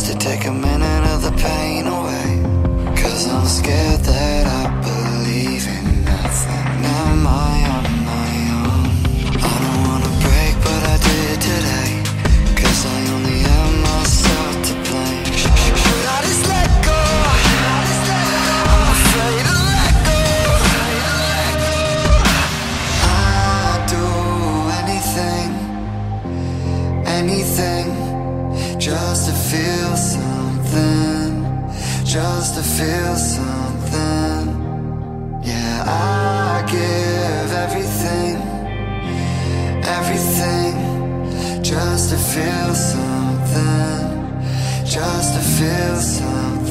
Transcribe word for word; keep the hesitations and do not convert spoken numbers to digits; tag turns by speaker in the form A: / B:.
A: to take a minute of the pain away. Cause I'm scared that I believe in nothing. Am I on my own? I don't wanna break, but I did today. Cause I only have myself to blame. Should I just let go? I'm afraid to let go. I'd do anything, anything, just to feel something, just to feel something. Yeah, I give everything, everything, just to feel something, just to feel something.